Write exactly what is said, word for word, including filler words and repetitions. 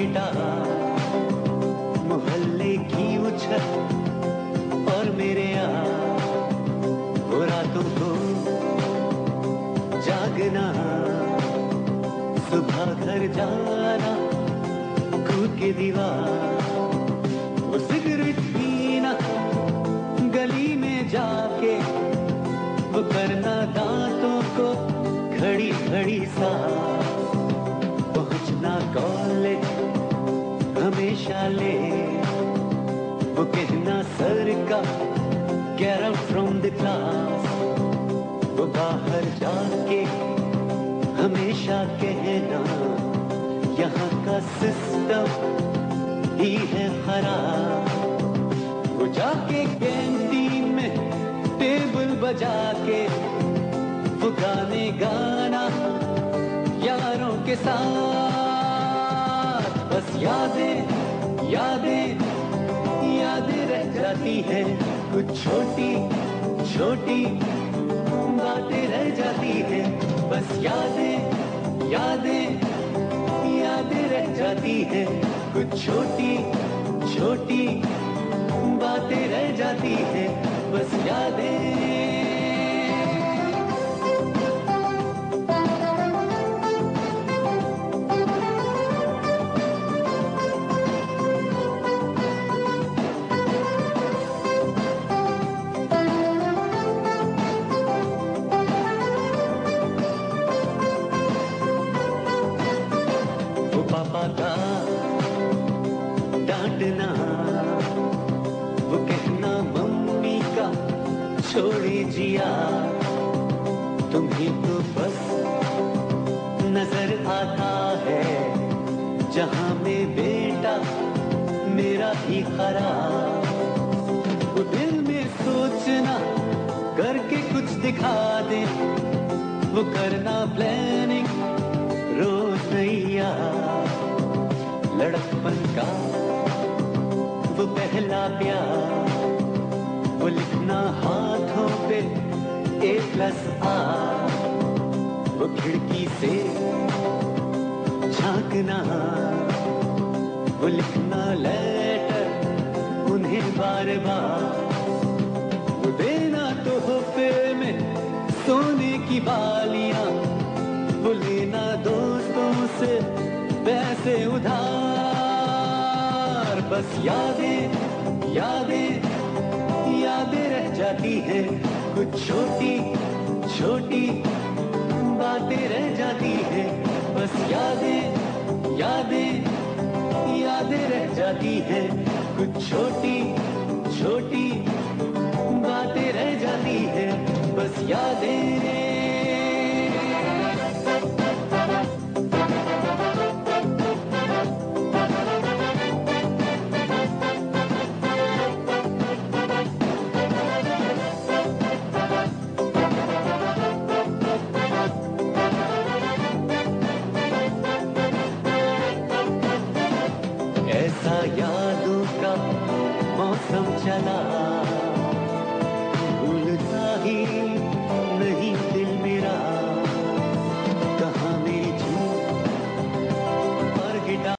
बेटा, मोहल्ले की वो छत और मेरे यहाँ वो रातों को जागना, सुबह घर जाना कूद के दीवार, वो सिगरेट पीना गली में जाके, वो करना दांतों को घड़ी घड़ी सा, पहुंचना कॉलेज हमेशा ले, वो कहना सर का get out from the class, वो बाहर जाके हमेशा कहना यहाँ का सिस्टम ही है खराब, वो जाके कैंटीन में टेबल बजा के वो गाने गाना यारों के साथ, बस यादें यादें यादें रह जाती है, कुछ छोटी छोटी बातें रह जाती है, बस यादें यादें यादें रह जाती है, कुछ छोटी छोटी बातें रह जाती है, बस यादें। पापा का डांटना, वो कहना मम्मी का छोड़े जिया, तुम्हें तो बस नजर आता है जहां में बेटा मेरा ही खराब, वो दिल में सोचना करके कुछ दिखा दे, वो करना प्लानिंग रोज नैया, लड़कपन का वो पहला प्यार, वो लिखना हाथों पे ए प्लस आर, वो खिड़की से झांकना, वो लिखना लेटर उन्हें बार बार, वो देना तोहफे में सोने की बालियां, वो लेना दोस्तों से पैसे उधार, बस यादें यादें यादें रह जाती है, कुछ छोटी छोटी बातें रह जाती है, बस यादें यादें यादें रह जाती है, कुछ छोटी छोटी बातें रह जाती है, बस यादें। ऐसा यादों का मौसम चला,